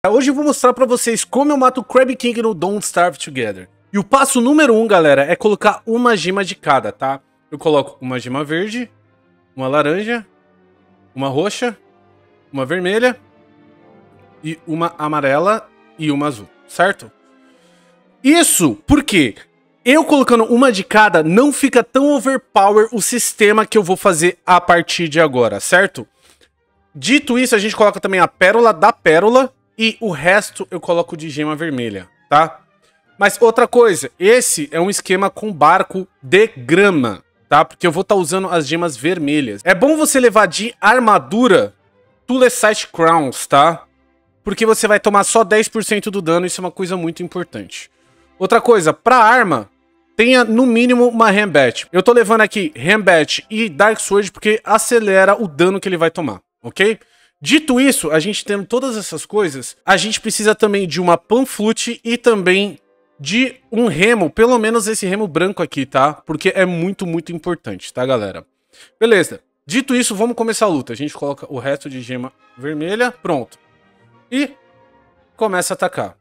Hoje eu vou mostrar pra vocês como eu mato o Crab King no Don't Starve Together. E o passo número 1, galera, é colocar uma gema de cada, tá? Eu coloco uma gema verde, uma laranja, uma roxa, uma vermelha, e uma amarela e uma azul, certo? Isso porque eu colocando uma de cada não fica tão overpower o sistema que eu vou fazer a partir de agora, certo? Dito isso, a gente coloca também a pérola da pérola e o resto eu coloco de gema vermelha, tá? Mas outra coisa, esse é um esquema com barco de grama, tá? Porque eu vou estar usando as gemas vermelhas. É bom você levar de armadura Tulesite Crowns, tá? Porque você vai tomar só 10% do dano, isso é uma coisa muito importante. Outra coisa, pra arma, tenha no mínimo uma Rambat. Eu tô levando aqui Rambat e Dark Sword porque acelera o dano que ele vai tomar, ok? Dito isso, a gente tendo todas essas coisas, a gente precisa também de uma Panflute e também de um remo, pelo menos esse remo branco aqui, tá? Porque é muito, muito importante, tá, galera? Beleza. Dito isso, vamos começar a luta. A gente coloca o resto de gema vermelha, pronto. E começa a atacar.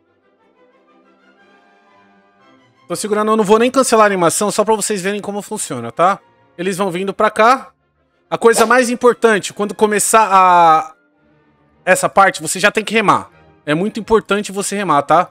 Tô segurando, eu não vou nem cancelar a animação, só pra vocês verem como funciona, tá? Eles vão vindo pra cá. A coisa mais importante, quando começar essa parte, você já tem que remar. É muito importante você remar, tá?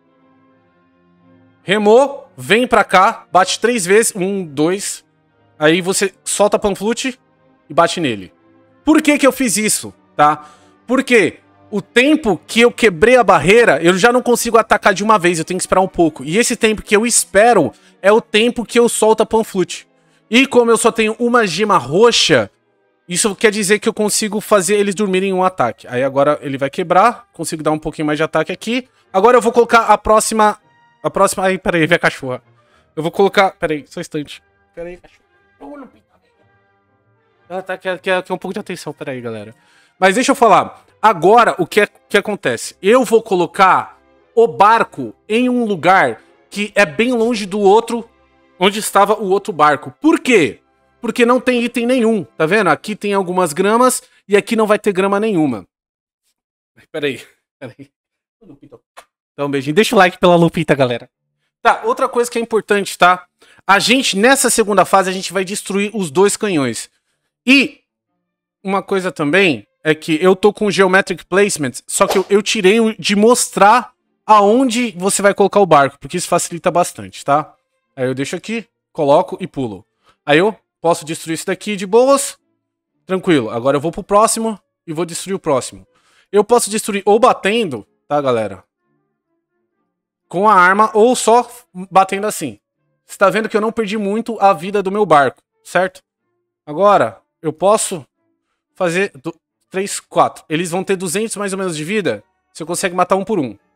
Remou, vem pra cá, bate 3 vezes. 1, 2. Aí você solta a Panflute e bate nele. Por que que eu fiz isso, tá? Porque o tempo que eu quebrei a barreira, eu já não consigo atacar de uma vez, eu tenho que esperar um pouco. E esse tempo que eu espero é o tempo que eu solto a Panflute. E como eu só tenho uma gema roxa, isso quer dizer que eu consigo fazer eles dormirem em um ataque. Aí agora ele vai quebrar, consigo dar um pouquinho mais de ataque aqui. Agora eu vou colocar a próxima... Ai, peraí, vem a cachorra. Eu vou colocar... Peraí, só um instante. Peraí, cachorra. Ela quer um pouco de atenção, peraí, galera. Mas deixa eu falar. Agora, o que acontece? Eu vou colocar o barco em um lugar que é bem longe do outro, onde estava o outro barco. Por quê? Porque não tem item nenhum, tá vendo? Aqui tem algumas gramas e aqui não vai ter grama nenhuma. Peraí. Então, um beijinho. Deixa o like pela Lupita, galera. Tá, outra coisa que é importante, tá? A gente, nessa segunda fase, a gente vai destruir os 2 canhões. E uma coisa também é que eu tô com Geometric Placement, só que eu tirei de mostrar aonde você vai colocar o barco, porque isso facilita bastante, tá? Aí eu deixo aqui, coloco e pulo. Aí eu posso destruir isso daqui de boas, tranquilo. Agora eu vou pro próximo e vou destruir o próximo. Eu posso destruir ou batendo, tá, galera? Com a arma ou só batendo assim. Você tá vendo que eu não perdi muito a vida do meu barco, certo? Agora, eu posso fazer 3, 4. Eles vão ter 200 mais ou menos de vida. Você consegue matar um por um.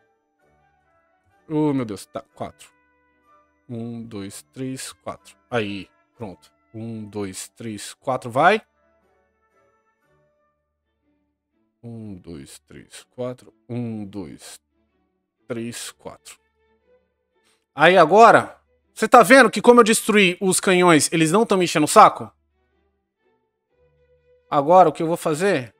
Oh, meu Deus. Tá, 4. 1, 2, 3, 4. Aí, pronto. 1, 2, 3, 4, vai. 1, 2, 3, 4. 1, 2, 3, 4. Aí agora, você tá vendo que como eu destruí os canhões, eles não estão me enchendo o saco? Agora o que eu vou fazer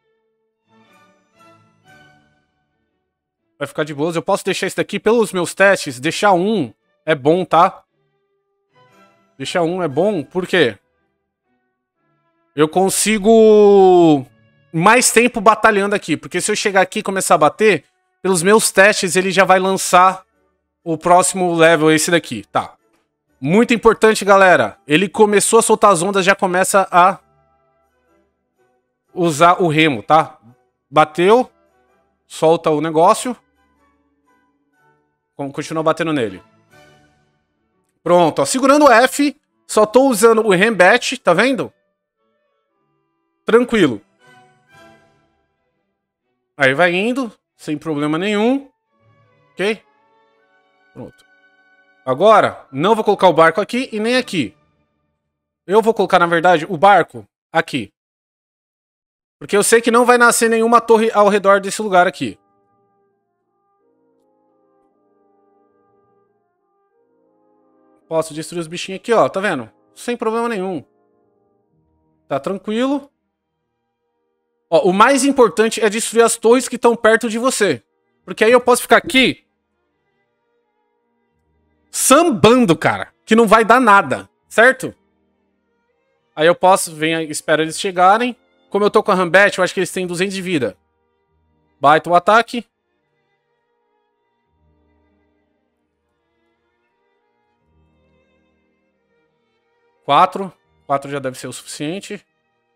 vai ficar de boas. Eu posso deixar isso daqui pelos meus testes. Deixar um é bom, tá? Deixar um é bom, por quê? Eu consigo mais tempo batalhando aqui. Porque se eu chegar aqui e começar a bater, pelos meus testes ele já vai lançar o próximo level, esse daqui, tá? Muito importante, galera. Ele começou a soltar as ondas, já começa a usar o remo, tá? Bateu, solta o negócio. Continua batendo nele. Pronto, ó. Segurando o F, só tô usando o Rambat, tá vendo? Tranquilo. Aí vai indo, sem problema nenhum. Ok? Pronto. Agora, não vou colocar o barco aqui e nem aqui. Eu vou colocar, na verdade, o barco aqui. Porque eu sei que não vai nascer nenhuma torre ao redor desse lugar aqui. Posso destruir os bichinhos aqui, ó. Tá vendo? Sem problema nenhum. Tá tranquilo. Ó, o mais importante é destruir as torres que estão perto de você. Porque aí eu posso ficar aqui sambando, cara. Que não vai dar nada, certo? Aí eu posso, espero eles chegarem. Como eu tô com a Rambet, eu acho que eles têm 200 de vida. Baita o ataque. Quatro já deve ser o suficiente.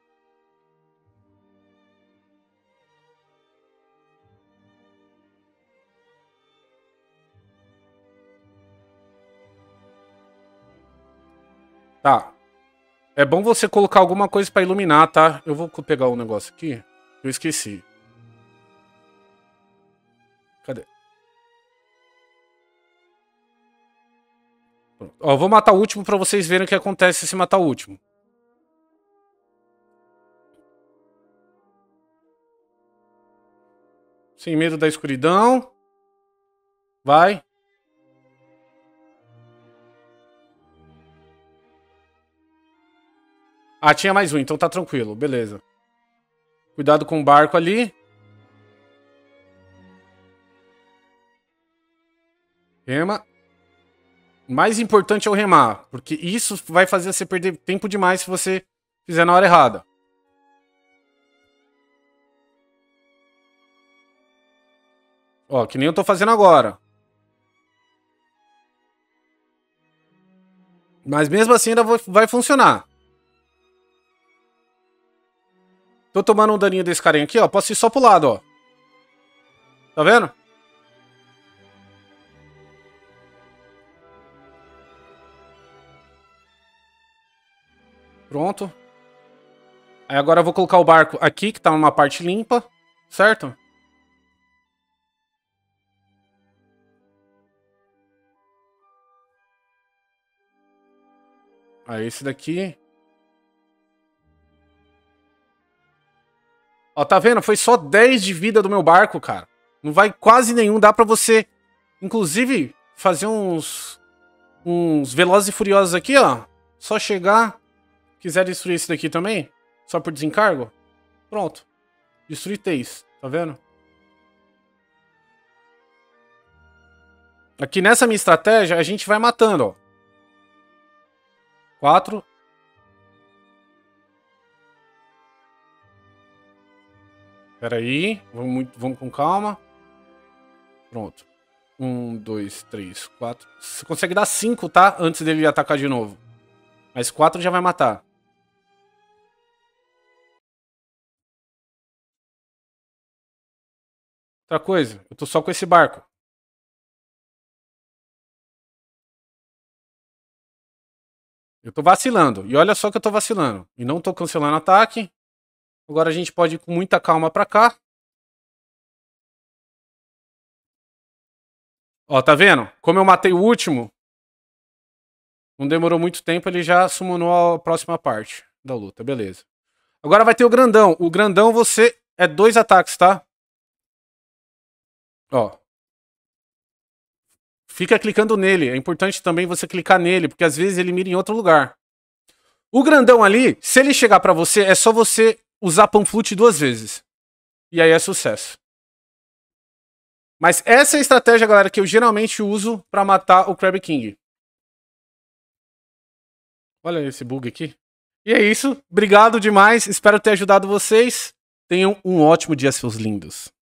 Tá. É bom você colocar alguma coisa pra iluminar, tá? Eu vou pegar um negócio aqui. Eu esqueci. Cadê? Ó, eu vou matar o último pra vocês verem o que acontece se matar o último. Sem medo da escuridão. Vai. Ah, tinha mais um, então tá tranquilo. Beleza. Cuidado com o barco ali. Rema. O mais importante é o remar, porque isso vai fazer você perder tempo demais se você fizer na hora errada. Ó, que nem eu tô fazendo agora. Mas mesmo assim ainda vai funcionar. Tô tomando um daninho desse carinha aqui, ó. Posso ir só pro lado, ó. Tá vendo? Pronto. Aí agora eu vou colocar o barco aqui, que tá numa parte limpa. Certo? Aí esse daqui. Ó, tá vendo? Foi só 10 de vida do meu barco, cara. Não vai quase nenhum. Dá pra você, inclusive, fazer uns Velozes e Furiosos aqui, ó. Só chegar. Quiser destruir esse daqui também, só por desencargo. Pronto. Destruir 3. Tá vendo? Aqui nessa minha estratégia, a gente vai matando, ó. 4. Pera aí. Vamos com calma. Pronto. 1, 2, 3, 4. Você consegue dar 5, tá? Antes dele atacar de novo. Mas 4 já vai matar. Outra coisa. Eu tô só com esse barco. Eu tô vacilando. E olha só que eu tô vacilando. E não tô cancelando ataque. Agora a gente pode ir com muita calma pra cá. Ó, tá vendo? Como eu matei o último, não demorou muito tempo, ele já summonou a próxima parte da luta. Beleza. Agora vai ter o grandão. O grandão você é 2 ataques, tá? Ó. Fica clicando nele. É importante também você clicar nele, porque às vezes ele mira em outro lugar. O grandão ali, se ele chegar pra você, é só você usar Panflute 2 vezes. E aí é sucesso. Mas essa é a estratégia, galera, que eu geralmente uso pra matar o Crab King. Olha esse bug aqui. E é isso. Obrigado demais. Espero ter ajudado vocês. Tenham um ótimo dia, seus lindos.